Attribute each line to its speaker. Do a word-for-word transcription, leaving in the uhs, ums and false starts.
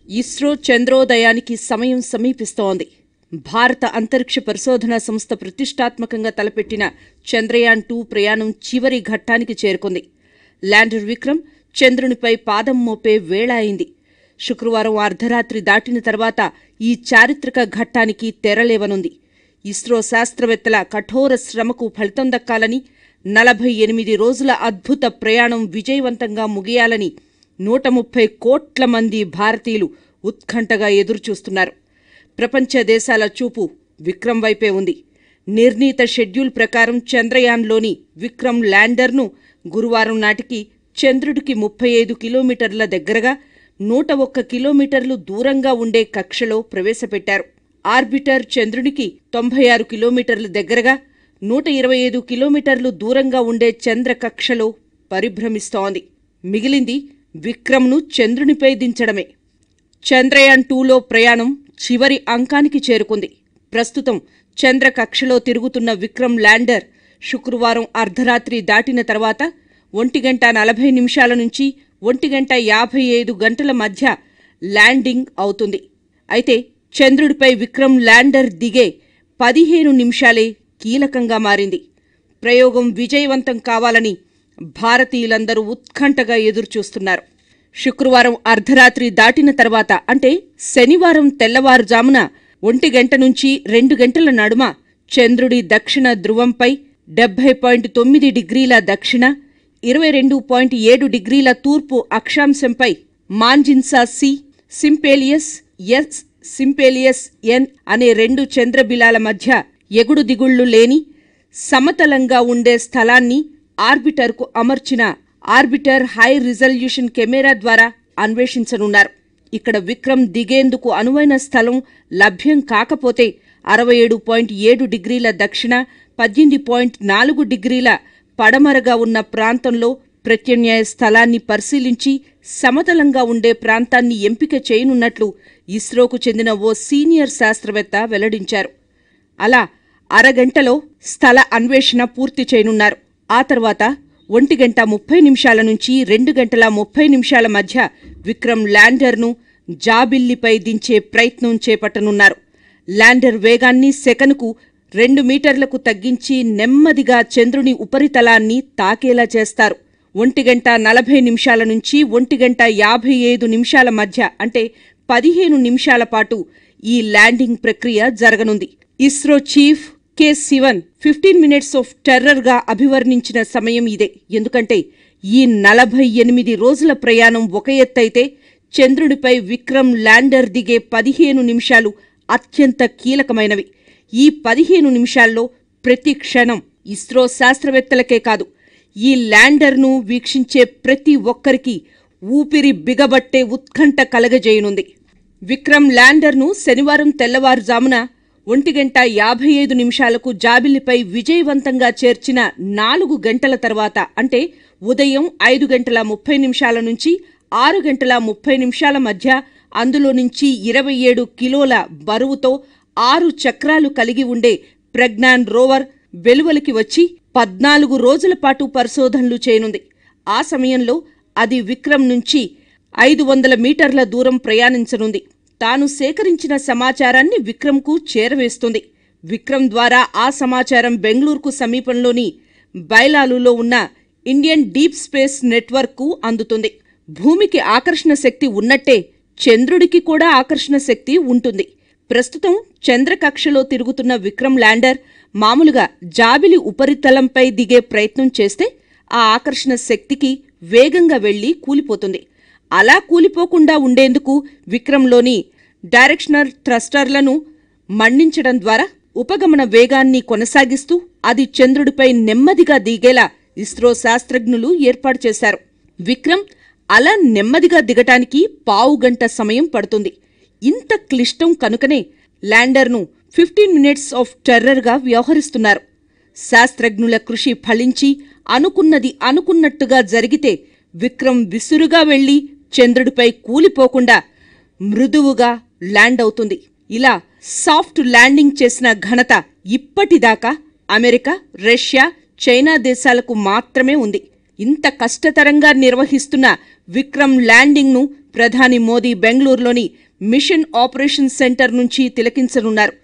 Speaker 1: ఇస్రో చంద్రోదయానికి సమయం సమీపిస్తోంది. భారత అంతరిక్ష పరిశోధనా సంస్థ ప్రతిష్టాత్మకంగా తలపెట్టిన చంద్రయాన్ టూ ప్రయాణం చివరి ఘట్టానికి చేరుకుంది. ల్యాండర్ విక్రమ్ చంద్రునిపై పాదం మోపే వేళ అయింది. శుక్రవారం అర్ధరాత్రి దాటిన తర్వాత ఈ చారిత్రక ఘట్టానికి తెరలేవనుంది. ఇస్రో శాస్త్రవేత్తల కఠోర శ్రమకు ఫలితం దక్కాలని, నలభై ఎనిమిది రోజుల అద్భుత ప్రయాణం విజయవంతంగా ముగియాలని నూట ముప్పై కోట్ల మంది భారతీయులు ఉత్కంఠగా ఎదురుచూస్తున్నారు. ప్రపంచ దేశాల చూపు విక్రమ్ వైపే ఉంది. నిర్ణీత షెడ్యూల్ ప్రకారం చంద్రయాన్లోని విక్రమ్ ల్యాండర్ను గురువారం నాటికి చంద్రుడికి ముప్పై ఐదు కిలోమీటర్ల దగ్గరగా, నూట ఒక్క కిలోమీటర్లు దూరంగా ఉండే కక్షలో ప్రవేశపెట్టారు. ఆర్బిటర్ చంద్రునికి తొంభై ఆరు కిలోమీటర్ల దగ్గరగా, నూట ఇరవై ఐదు కిలోమీటర్లు దూరంగా ఉండే చంద్ర కక్షలో పరిభ్రమిస్తోంది. మిగిలింది విక్రమ్ను చంద్రునిపై దించడమే. చంద్రయాన్ టూలో ప్రయాణం చివరి అంకానికి చేరుకుంది. ప్రస్తుతం చంద్ర కక్షలో తిరుగుతున్న విక్రమ్ ల్యాండర్ శుక్రవారం అర్ధరాత్రి దాటిన తర్వాత ఒంటి గంట నలభై నిమిషాల నుంచి ఒంటి గంట యాభై ఐదు గంటల మధ్య ల్యాండింగ్ అవుతుంది. అయితే చంద్రుడిపై విక్రమ్ ల్యాండర్ దిగే పదిహేను నిమిషాలే కీలకంగా మారింది. ప్రయోగం విజయవంతం కావాలని భారతీయులందరూ ఉత్కంఠగా ఎదురుచూస్తున్నారు. శుక్రవారం అర్ధరాత్రి దాటిన తర్వాత అంటే శనివారం తెల్లవారుజామున ఒంటి గంట నుంచి రెండు గంటల నడుమ చంద్రుడి దక్షిణ ధ్రువంపై డెబ్బై పాయింట్ తొమ్మిది డిగ్రీల దక్షిణ, ఇరవై రెండు పాయింట్ ఏడు డిగ్రీల తూర్పు అక్షాంశంపై మాంజిన్సా సి, సింపేలియస్ ఎస్, సింపేలియస్ ఎన్ అనే రెండు చంద్రబిలాల మధ్య ఎగుడు దిగుళ్లు లేని సమతలంగా ఉండే స్థలాన్ని ఆర్బిటర్కు అమర్చిన ఆర్బిటర్ హై రిజల్యూషన్ కెమెరా ద్వారా అన్వేషించనున్నారు. ఇక్కడ విక్రమ్ దిగేందుకు అనువైన స్థలం లభ్యం కాకపోతే అరవై ఏడు పాయింట్ ఏడు డిగ్రీల దక్షిణ, పద్దెనిమిది పాయింట్ నాలుగు డిగ్రీల పడమరగా ఉన్న ప్రాంతంలో ప్రత్యామ్నాయ స్థలాన్ని పరిశీలించి సమతలంగా ఉండే ప్రాంతాన్ని ఎంపిక చేయనున్నట్లు ఇస్రోకు చెందిన ఓ సీనియర్ శాస్త్రవేత్త వెల్లడించారు. అలా అరగంటలో స్థల అన్వేషణ పూర్తి చేయనున్నారు. ఆ తర్వాత ఒంటి గంట ముప్పై నిమిషాల నుంచి రెండు గంటల ముప్పై నిమిషాల మధ్య విక్రమ్ ల్యాండర్ను జాబిల్లిపై దించే ప్రయత్నం చేపట్టనున్నారు. ల్యాండర్ వేగాన్ని సెకనుకు రెండు మీటర్లకు తగ్గించి నెమ్మదిగా చంద్రుని ఉపరితలాన్ని తాకేలా చేస్తారు. ఒంటి గంట నలభై నిమిషాల నుంచి ఒంటి గంట యాభై ఐదు నిమిషాల మధ్య అంటే పదిహేను నిమిషాల పాటు ఈ ల్యాండింగ్ ప్రక్రియ జరగనుంది. ISRO chief K Sivan fifteen minutes of టెర్రర్గా అభివర్ణించిన సమయం ఇదే. ఎందుకంటే ఈ నలభై ఎనిమిది రోజుల ప్రయాణం ఒక ఎత్తైతే చంద్రుడిపై విక్రమ్ ల్యాండర్ దిగే పదిహేను నిమిషాలు అత్యంత కీలకమైనవి. ఈ పదిహేను నిమిషాల్లో ప్రతి క్షణం ఇస్రో శాస్త్రవేత్తలకే కాదు, ఈ ల్యాండర్ను వీక్షించే ప్రతి ఒక్కరికి ఊపిరి బిగబట్టే ఉత్కంఠ కలగజేయనుంది. విక్రమ్ ల్యాండర్ను శనివారం తెల్లవారుజామున ఒంటి గంట యాభై ఐదు నిమిషాలకు జాబిల్లిపై విజయవంతంగా చేర్చిన నాలుగు గంటల తర్వాత అంటే ఉదయం ఐదు గంటల ముప్పై నిమిషాల నుంచి ఆరు గంటల ముప్పై నిమిషాల మధ్య అందులో నుంచి ఇరవై ఏడు కిలోల బరువుతో ఆరు చక్రాలు కలిగి ఉండే ప్రజ్ఞాన్ రోవర్ వెలువలికి వచ్చి పద్నాలుగు రోజుల పాటు పరిశోధనలు చేయనుంది. ఆ సమయంలో అది విక్రమ్ నుంచి ఐదు వందల మీటర్ల దూరం ప్రయాణించనుంది. తాను సేకరించిన సమాచారాన్ని విక్రమ్కు చేరవేస్తుంది. విక్రమ్ ద్వారా ఆ సమాచారం బెంగళూరుకు సమీపంలోని బైలాలులో ఉన్న ఇండియన్ డీప్ స్పేస్ నెట్వర్క్కు అందుతుంది. భూమికి ఆకర్షణ శక్తి ఉన్నట్టే చంద్రుడికి కూడా ఆకర్షణ శక్తి ఉంటుంది. ప్రస్తుతం చంద్రకక్షలో తిరుగుతున్న విక్రమ్ ల్యాండర్ మామూలుగా జాబిలి ఉపరితలంపై దిగే ప్రయత్నం చేస్తే ఆ ఆకర్షణ శక్తికి వేగంగా వెళ్లి కూలిపోతుంది. అలా కూలిపోకుండా ఉండేందుకు విక్రమ్లోని డైరెక్షనల్ థ్రస్టర్లను మండించడం ద్వారా ఉపగమన వేగాన్ని కొనసాగిస్తూ అది చంద్రుడిపై నెమ్మదిగా దిగేలా ఇస్రో శాస్త్రజ్ఞులు ఏర్పాటు చేశారు. విక్రమ్ అలా నెమ్మదిగా దిగటానికి పావుగంట సమయం పడుతుంది. ఇంత క్లిష్టం కనుకనే ల్యాండర్ను ఫిఫ్టీన్ మినిట్స్ ఆఫ్ టెర్రర్గా వ్యవహరిస్తున్నారు. శాస్త్రజ్ఞుల కృషి ఫలించి అనుకున్నది అనుకున్నట్టుగా జరిగితే విక్రమ్ విసురుగా వెళ్లి చంద్రుడిపై కూలిపోకుండా మృదువుగా ల్యాండ్ అవుతుంది. ఇలా సాఫ్ట్ ల్యాండింగ్ చేసిన ఘనత ఇప్పటిదాకా అమెరికా, రష్యా, చైనా దేశాలకు మాత్రమే ఉంది. ఇంత కష్టతరంగా నిర్వహిస్తున్న విక్రమ్ ల్యాండింగ్ను ప్రధాని మోదీ బెంగళూరులోని మిషన్ ఆపరేషన్ సెంటర్ నుంచి తిలకించనున్నారు.